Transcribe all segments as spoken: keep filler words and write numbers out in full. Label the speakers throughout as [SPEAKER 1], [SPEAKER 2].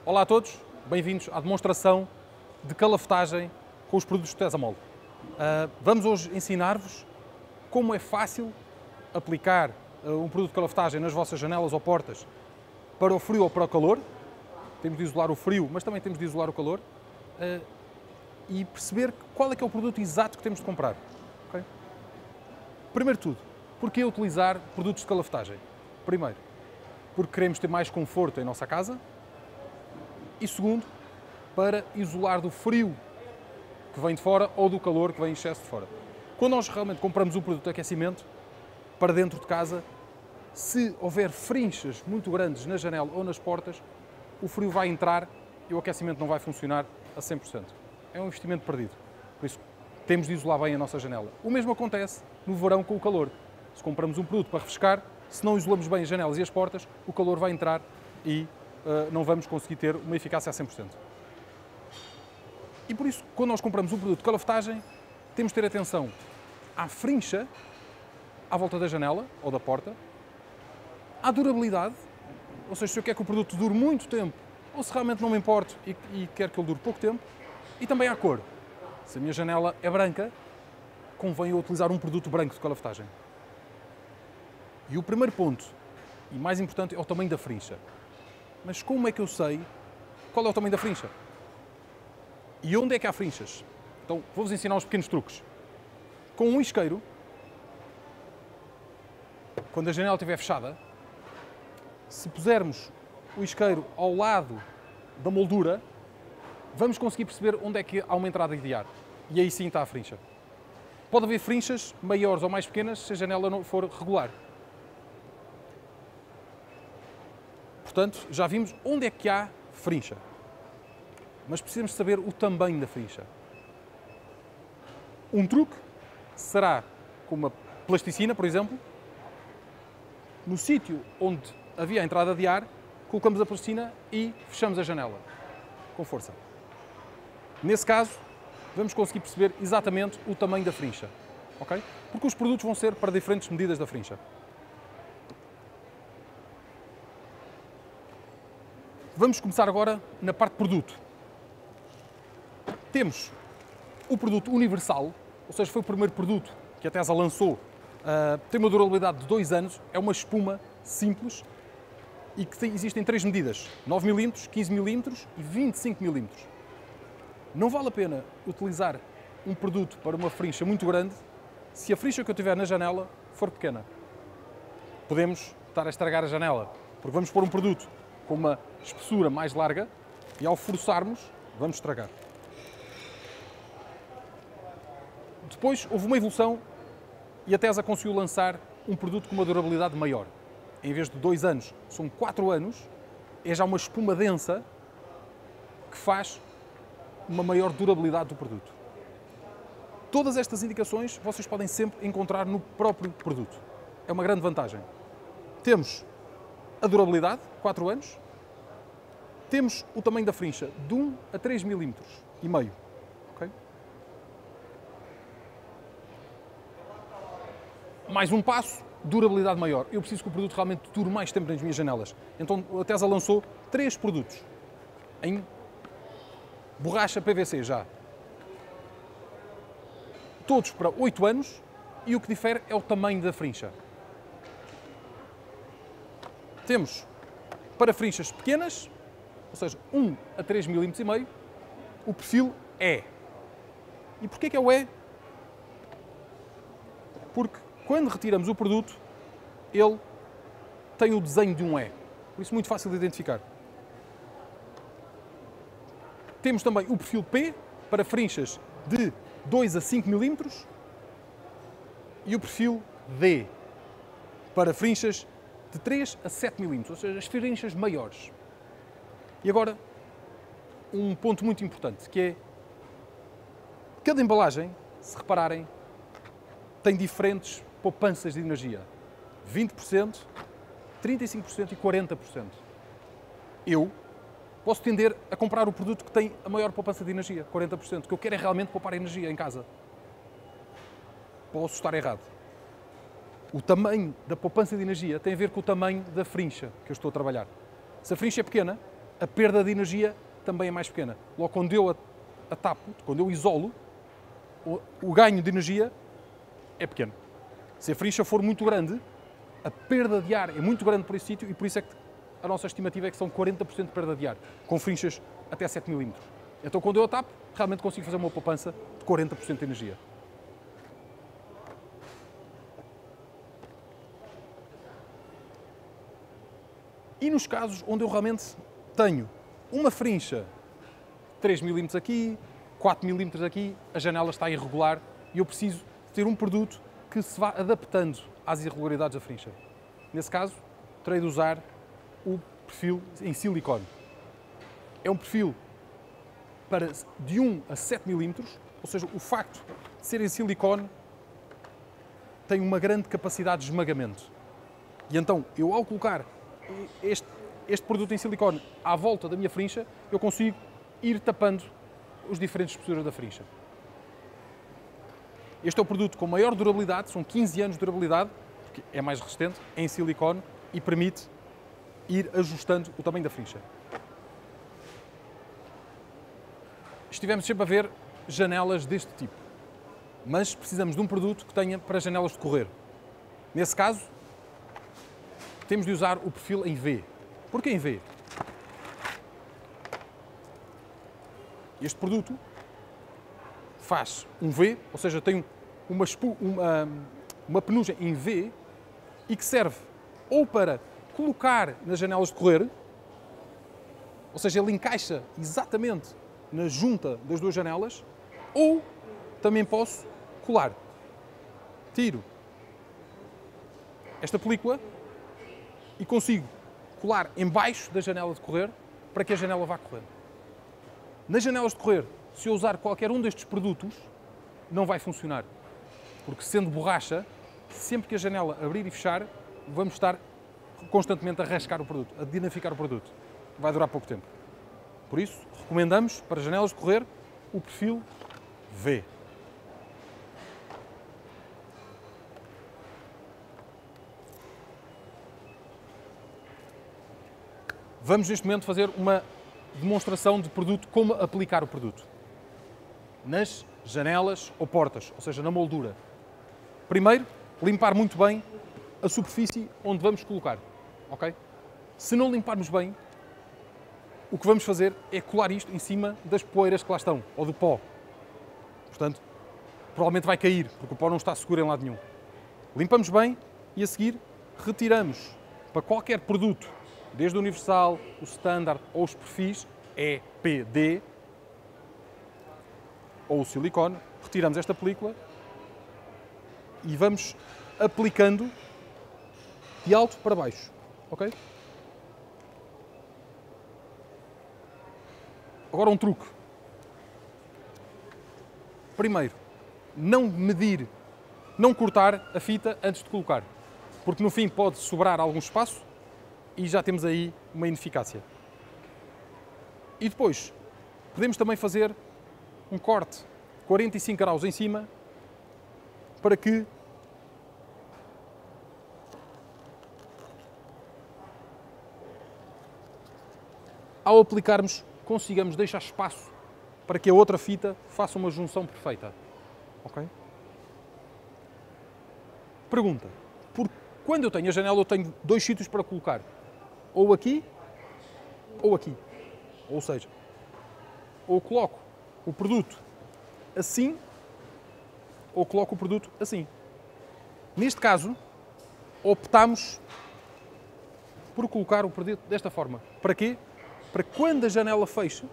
[SPEAKER 1] Olá a todos, bem-vindos à demonstração de calafetagem com os produtos de Tesamol. Uh, vamos hoje ensinar-vos como é fácil aplicar uh, um produto de calafetagem nas vossas janelas ou portas para o frio ou para o calor. Temos de isolar o frio, mas também temos de isolar o calor. Uh, e perceber qual é que é o produto exato que temos de comprar. Okay? Primeiro de tudo, porquê utilizar produtos de calafetagem? Primeiro, porque queremos ter mais conforto em nossa casa. E segundo, para isolar do frio que vem de fora ou do calor que vem em excesso de fora. Quando nós realmente compramos um produto de aquecimento para dentro de casa, se houver frinchas muito grandes na janela ou nas portas, o frio vai entrar e o aquecimento não vai funcionar a cem por cento. É um investimento perdido. Por isso, temos de isolar bem a nossa janela. O mesmo acontece no verão com o calor. Se compramos um produto para refrescar, se não isolamos bem as janelas e as portas, o calor vai entrar e Uh, não vamos conseguir ter uma eficácia a cem por cento. E por isso, quando nós compramos um produto de calafetagem, temos de ter atenção à frincha à volta da janela ou da porta, à durabilidade, ou seja, se eu quero que o produto dure muito tempo ou se realmente não me importo e, e quero que ele dure pouco tempo, e também à cor. Se a minha janela é branca, convém eu utilizar um produto branco de calafetagem. E o primeiro ponto, e mais importante, é o tamanho da frincha. Mas como é que eu sei qual é o tamanho da frincha? E onde é que há frinchas? Então, vou-vos ensinar uns pequenos truques. Com um isqueiro, quando a janela estiver fechada, se pusermos o isqueiro ao lado da moldura, vamos conseguir perceber onde é que há uma entrada de ar. E aí sim está a frincha. Pode haver frinchas maiores ou mais pequenas se a janela não for regular. Portanto, já vimos onde é que há frincha, mas precisamos saber o tamanho da frincha. Um truque será com uma plasticina, por exemplo, no sítio onde havia a entrada de ar, colocamos a plasticina e fechamos a janela, com força. Nesse caso, vamos conseguir perceber exatamente o tamanho da frincha, ok? Porque os produtos vão ser para diferentes medidas da frincha. Vamos começar agora na parte produto. Temos o produto universal, ou seja, foi o primeiro produto que a Tesa lançou. Uh, tem uma durabilidade de dois anos, é uma espuma simples e que tem, existem três medidas, nove milímetros, quinze milímetros e vinte e cinco milímetros. Não vale a pena utilizar um produto para uma frincha muito grande se a frincha que eu tiver na janela for pequena. Podemos estar a estragar a janela, porque vamos pôr um produto com uma espessura mais larga e ao forçarmos, vamos estragar. Depois houve uma evolução e a Tesa conseguiu lançar um produto com uma durabilidade maior. Em vez de dois anos, são quatro anos, é já uma espuma densa que faz uma maior durabilidade do produto. Todas estas indicações vocês podem sempre encontrar no próprio produto. É uma grande vantagem. Temos a durabilidade, quatro anos. Temos o tamanho da frincha de um a três milímetros e meio. Okay? Mais um passo, durabilidade maior. Eu preciso que o produto realmente dure mais tempo nas minhas janelas. Então a Tesa lançou três produtos em borracha P V C já. Todos para oito anos e o que difere é o tamanho da frincha. Temos para frinchas pequenas, ou seja, um a três milímetros e meio, o perfil E. E porquê que é o E? Porque quando retiramos o produto, ele tem o desenho de um E. Por isso, muito fácil de identificar. Temos também o perfil P, para frinchas de dois a cinco milímetros, e o perfil D, para frinchas de três a sete milímetros, ou seja, as frinchas maiores. E agora, um ponto muito importante, que é cada embalagem, se repararem, tem diferentes poupanças de energia. vinte por cento, trinta e cinco por cento e quarenta por cento. Eu posso tender a comprar o produto que tem a maior poupança de energia, quarenta por cento, que eu quero é realmente poupar energia em casa. Posso estar errado. O tamanho da poupança de energia tem a ver com o tamanho da frincha que eu estou a trabalhar. Se a frincha é pequena, a perda de energia também é mais pequena. Logo, quando eu a, a tapo, quando eu isolo, o, o ganho de energia é pequeno. Se a frincha for muito grande, a perda de ar é muito grande por esse sítio e por isso é que a nossa estimativa é que são quarenta por cento de perda de ar, com frinchas até sete milímetros. Então, quando eu a tapo, realmente consigo fazer uma poupança de quarenta por cento de energia. E nos casos onde eu realmente tenho uma frincha de três milímetros aqui, quatro milímetros aqui, a janela está irregular e eu preciso ter um produto que se vá adaptando às irregularidades da frincha. Nesse caso, terei de usar o perfil em silicone. É um perfil para de um a sete milímetros, ou seja, o facto de ser em silicone tem uma grande capacidade de esmagamento. E então, eu ao colocar este, este produto em silicone à volta da minha frincha, eu consigo ir tapando os diferentes espessuras da frincha. Este é o produto com maior durabilidade, são quinze anos de durabilidade, porque é mais resistente, é em silicone e permite ir ajustando o tamanho da frincha. Estivemos sempre a ver janelas deste tipo, mas precisamos de um produto que tenha para janelas de correr. Nesse caso, temos de usar o perfil em V. Porquê em V? Este produto faz um V, ou seja, tem uma, uma, uma penugem em V e que serve ou para colocar nas janelas de correr, ou seja, ele encaixa exatamente na junta das duas janelas, ou também posso colar. Tiro esta película e consigo colar em baixo da janela de correr para que a janela vá correr. Nas janelas de correr, se eu usar qualquer um destes produtos, não vai funcionar. Porque sendo borracha, sempre que a janela abrir e fechar, vamos estar constantemente a rascar o produto, a danificar o produto. Vai durar pouco tempo. Por isso, recomendamos para janelas de correr o perfil V. Vamos neste momento fazer uma demonstração de produto, como aplicar o produto nas janelas ou portas, ou seja, na moldura. Primeiro, limpar muito bem a superfície onde vamos colocar, ok? Se não limparmos bem, o que vamos fazer é colar isto em cima das poeiras que lá estão, ou do pó. Portanto, provavelmente vai cair, porque o pó não está seguro em lado nenhum. Limpamos bem e a seguir retiramos para qualquer produto, desde o universal, o standard ou os perfis, E P D, ou o silicone, retiramos esta película e vamos aplicando de alto para baixo, ok? Agora um truque. Primeiro, não medir, não cortar a fita antes de colocar, porque no fim pode sobrar algum espaço e já temos aí uma ineficácia. E depois, podemos também fazer um corte de quarenta e cinco graus em cima para que ao aplicarmos consigamos deixar espaço para que a outra fita faça uma junção perfeita. Ok? Pergunta. Por quando eu tenho a janela eu tenho dois sítios para colocar. Ou aqui ou aqui. Ou seja, ou coloco o produto assim, ou coloco o produto assim. Neste caso, optamos por colocar o produto desta forma. Para quê? Para que quando a janela feche,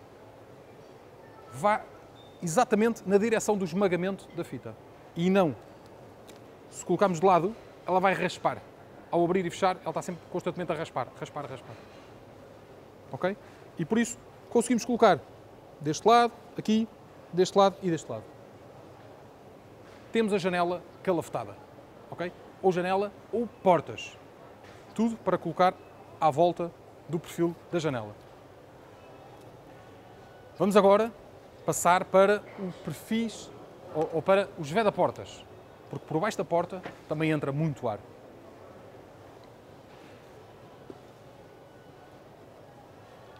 [SPEAKER 1] vá exatamente na direção do esmagamento da fita. E não, se colocarmos de lado, ela vai raspar. Ao abrir e fechar, ela está sempre constantemente a raspar, raspar, raspar. Ok? E por isso, conseguimos colocar deste lado, aqui, deste lado e deste lado. Temos a janela calafetada, ok? Ou janela ou portas. Tudo para colocar à volta do perfil da janela. Vamos agora passar para o perfis, ou, ou para os veda-portas, porque por baixo da porta também entra muito ar.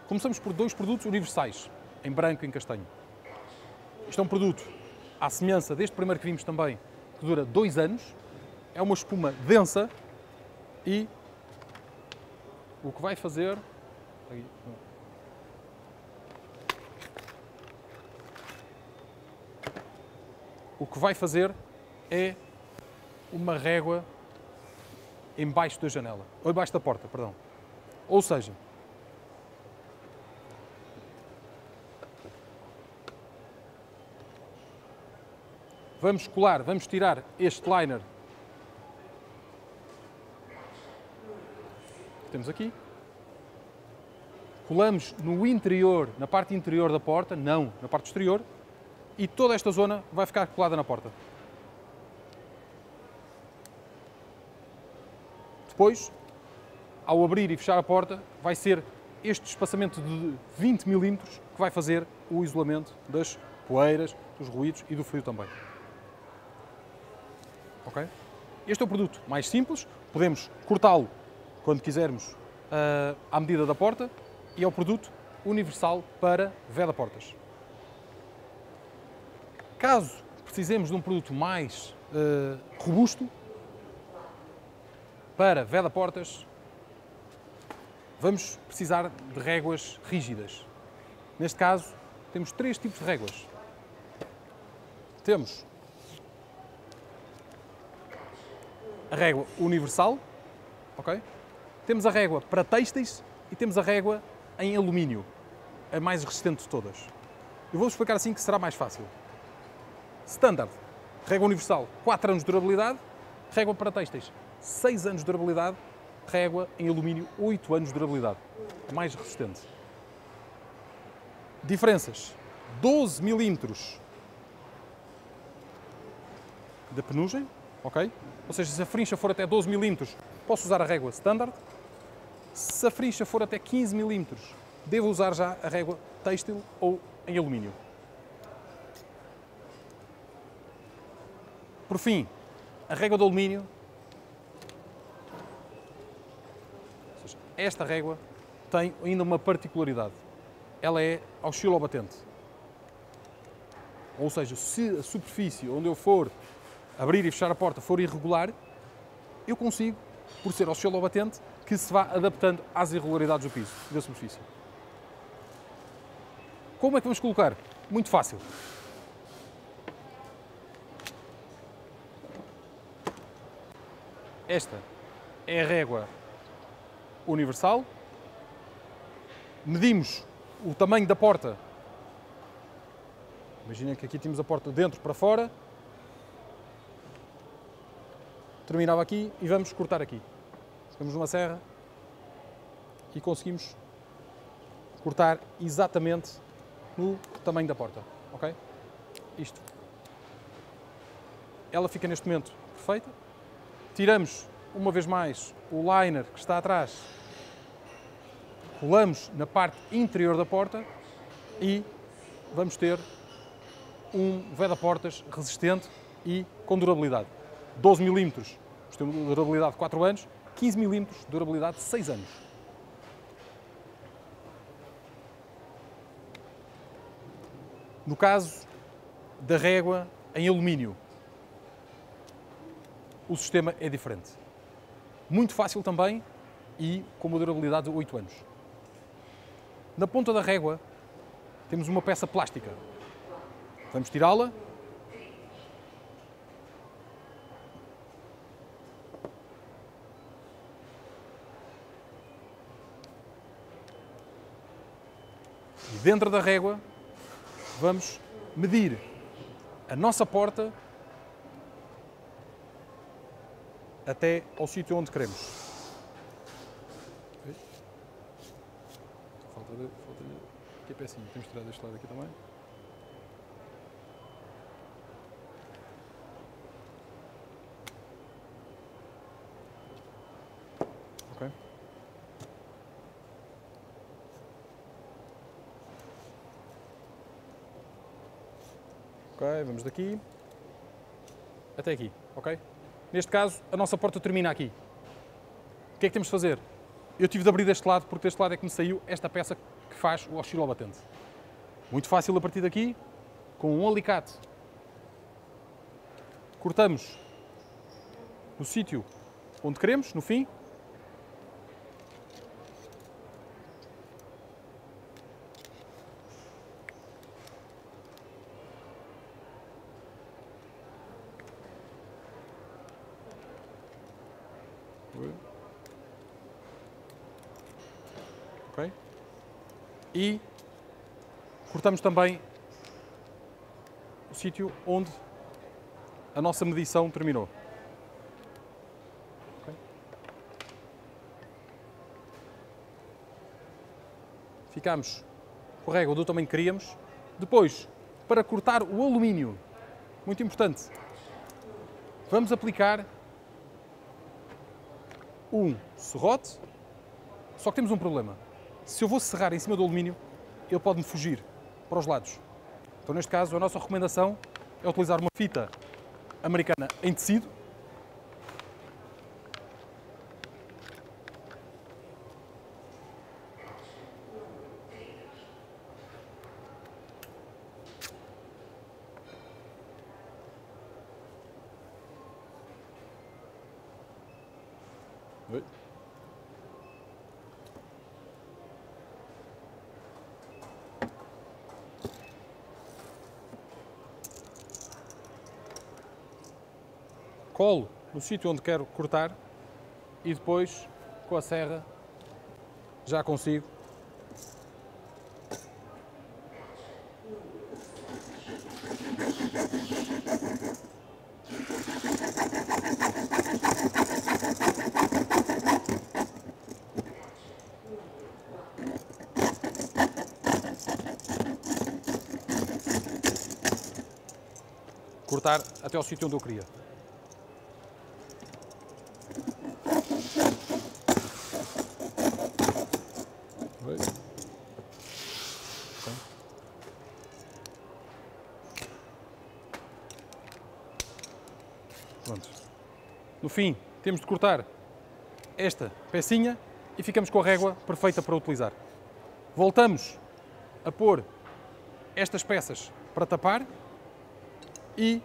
[SPEAKER 1] Começamos por dois produtos universais, em branco e em castanho. Isto é um produto, à semelhança deste primeiro que vimos também, que dura dois anos. É uma espuma densa e o que vai fazer... O que vai fazer é uma régua embaixo da janela, ou embaixo da porta, perdão. Ou seja, vamos colar, vamos tirar este liner que temos aqui, colamos no interior, na parte interior da porta, não na parte exterior, e toda esta zona vai ficar colada na porta. Depois, ao abrir e fechar a porta, vai ser este espaçamento de vinte milímetros que vai fazer o isolamento das poeiras, dos ruídos e do frio também. Ok? Este é o produto mais simples, podemos cortá-lo quando quisermos à medida da porta, e é o produto universal para veda-portas. Caso precisemos de um produto mais uh, robusto para veda-portas, vamos precisar de réguas rígidas. Neste caso, temos três tipos de réguas. Temos a régua universal, ok? Temos a régua para têxteis e temos a régua em alumínio, a mais resistente de todas. Eu vou-vos explicar assim que será mais fácil. Standard, régua universal, quatro anos de durabilidade, régua para têxteis, seis anos de durabilidade, régua em alumínio, oito anos de durabilidade, mais resistente. Diferenças, doze milímetros de penugem, ok? Ou seja, se a frincha for até doze milímetros, posso usar a régua Standard. Se a frincha for até quinze milímetros, devo usar já a régua têxtil ou em alumínio. Por fim, a régua de alumínio. Ou seja, esta régua tem ainda uma particularidade. Ela é oscilobatente. Ou seja, se a superfície onde eu for abrir e fechar a porta for irregular, eu consigo, por ser oscilobatente, que se vá adaptando às irregularidades do piso, da superfície. Como é que vamos colocar? Muito fácil. Esta é a régua universal. Medimos o tamanho da porta. Imaginem que aqui temos a porta de dentro para fora. Terminava aqui e vamos cortar aqui. Temos uma serra e conseguimos cortar exatamente no tamanho da porta, ok? Isto. Ela fica neste momento perfeita. Tiramos, uma vez mais, o liner que está atrás, colamos na parte interior da porta e vamos ter um veda-portas resistente e com durabilidade. doze milímetros, temos durabilidade de quatro anos, quinze milímetros, durabilidade de seis anos. No caso da régua em alumínio, o sistema é diferente. Muito fácil também e com uma durabilidade de oito anos. Na ponta da régua temos uma peça plástica. Vamos tirá-la. E dentro da régua vamos medir a nossa porta até ao sítio onde queremos. Falta de, falta de... Aqui a pecinha, temos que tirar deste lado aqui também. Ok. Ok, vamos daqui até aqui, ok? Neste caso, a nossa porta termina aqui. O que é que temos de fazer? eu tive de abrir deste lado, porque deste lado é que me saiu esta peça que faz o oscilobatente. Muito fácil a partir daqui, com um alicate. Cortamos no sítio onde queremos, no fim. Ok? E cortamos também o sítio onde a nossa medição terminou. Okay? Ficamos com a régua do tamanho que queríamos. Depois, para cortar o alumínio, muito importante, vamos aplicar um serrote, só que temos um problema. Se eu vou serrar em cima do alumínio, ele pode-me fugir para os lados. Então, neste caso, a nossa recomendação é utilizar uma fita americana em tecido. Oi. Colo no sítio onde quero cortar e depois, com a serra, já consigo cortar até ao sítio onde eu queria. Pronto. No fim, temos de cortar esta pecinha e ficamos com a régua perfeita para utilizar. Voltamos a pôr estas peças para tapar e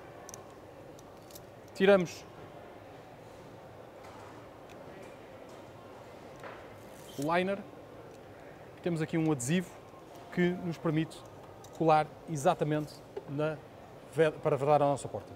[SPEAKER 1] tiramos o liner. Temos aqui um adesivo que nos permite colar exatamente na, para vedar a nossa porta.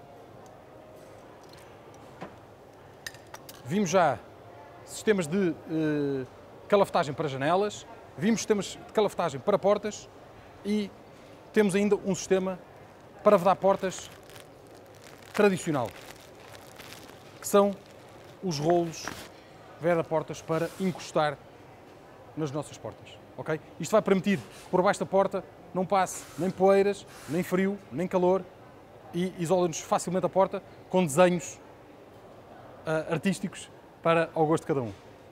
[SPEAKER 1] Vimos já sistemas de uh, calafetagem para janelas, vimos sistemas de calafetagem para portas e temos ainda um sistema para vedar portas tradicional, que são os rolos veda-portas para encostar nas nossas portas. Okay? Isto vai permitir que por baixo da porta não passe nem poeiras, nem frio, nem calor e isola-nos facilmente a porta com desenhos uh, artísticos para ao gosto de cada um.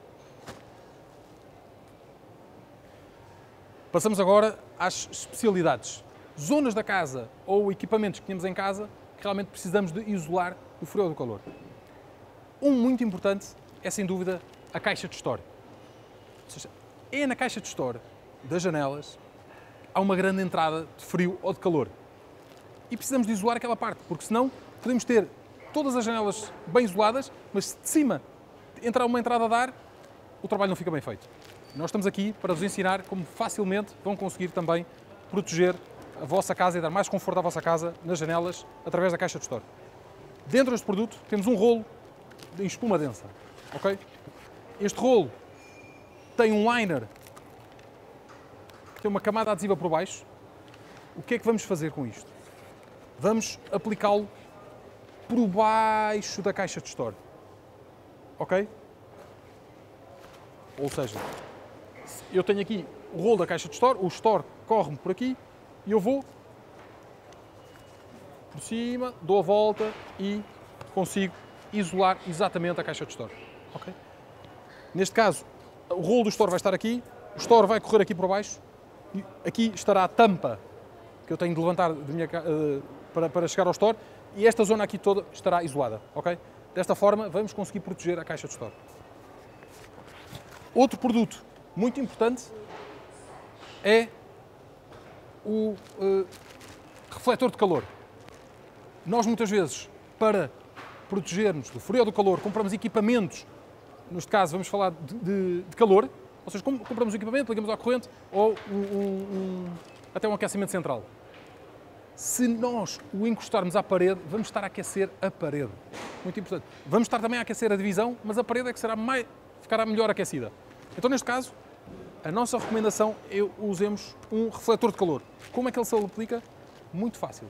[SPEAKER 1] Passamos agora às especialidades. Zonas da casa ou equipamentos que temos em casa que realmente precisamos de isolar do frio ou do calor. Um muito importante é, sem dúvida, a caixa de store. Ou seja, é na caixa de store das janelas há uma grande entrada de frio ou de calor. E precisamos de isolar aquela parte, porque senão podemos ter todas as janelas bem isoladas, mas se de cima entrar uma entrada de ar, o trabalho não fica bem feito. Nós estamos aqui para vos ensinar como facilmente vão conseguir também proteger a vossa casa e dar mais conforto à vossa casa nas janelas através da caixa de store. Dentro deste produto temos um rolo em espuma densa. Okay? Este rolo tem um liner, tem uma camada adesiva por baixo. O que é que vamos fazer com isto? Vamos aplicá-lo por baixo da caixa de store. Ok? Ou seja, eu tenho aqui o rolo da caixa de store, o store corre-me por aqui e eu vou por cima, dou a volta e consigo isolar exatamente a caixa de store. Okay? Neste caso, o rolo do store vai estar aqui, o store vai correr aqui por baixo e aqui estará a tampa que eu tenho de levantar de minha, uh, para, para chegar ao store e esta zona aqui toda estará isolada. Okay? Desta forma, vamos conseguir proteger a caixa de store. Outro produto muito importante é o uh, refletor de calor. Nós muitas vezes, para protegermos do frio ou do calor, compramos equipamentos, neste caso vamos falar de, de, de calor, ou seja, compramos um equipamento, ligamos à corrente ou um, um, um, até um aquecimento central. Se nós o encostarmos à parede, vamos estar a aquecer a parede. Muito importante. Vamos estar também a aquecer a divisão, mas a parede é que será mais, ficará melhor aquecida. Então, neste caso, a nossa recomendação é que usemos um refletor de calor. Como é que ele se aplica? Muito fácil.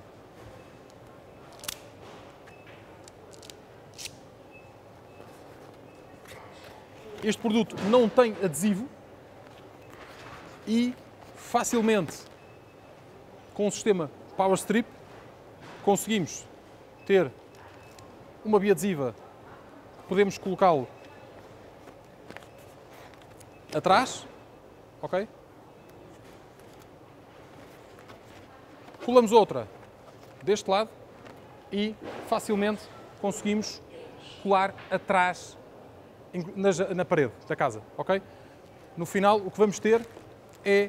[SPEAKER 1] Este produto não tem adesivo e facilmente, com o sistema Power Strip, conseguimos ter uma biadesiva que podemos colocá-lo atrás, ok? Colamos outra deste lado e facilmente conseguimos colar atrás na, na parede da casa, ok? No final, o que vamos ter é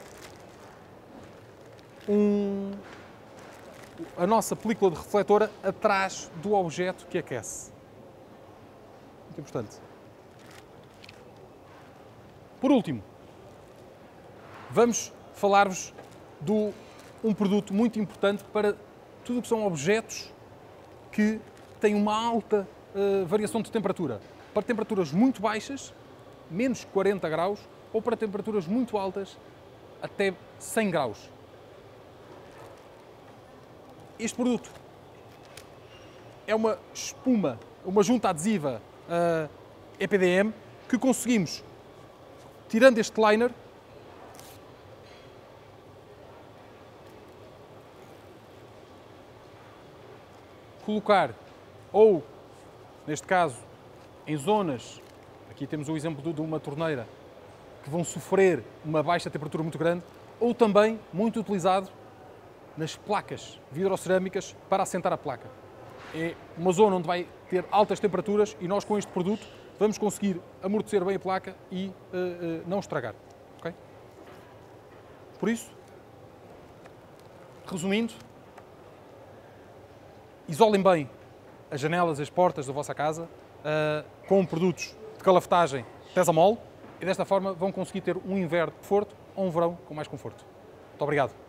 [SPEAKER 1] um, a nossa película de refletora atrás do objeto que aquece. Muito importante. Por último, vamos falar-vos de um produto muito importante para tudo o que são objetos que têm uma alta uh, variação de temperatura. Para temperaturas muito baixas, menos quarenta graus, ou para temperaturas muito altas, até cem graus. Este produto é uma espuma, uma junta adesiva uh, E P D M que conseguimos, tirando este liner, colocar, ou, neste caso, em zonas, aqui temos o exemplo de uma torneira, que vão sofrer uma baixa temperatura muito grande, ou também muito utilizado nas placas vidrocerâmicas para assentar a placa. É uma zona onde vai ter altas temperaturas e nós com este produto vamos conseguir amortecer bem a placa e uh, uh, não estragar. Okay? Por isso, resumindo, isolem bem as janelas, as portas da vossa casa uh, com produtos de calafetagem Tesamol e desta forma vão conseguir ter um inverno conforto ou um verão com mais conforto. Muito obrigado.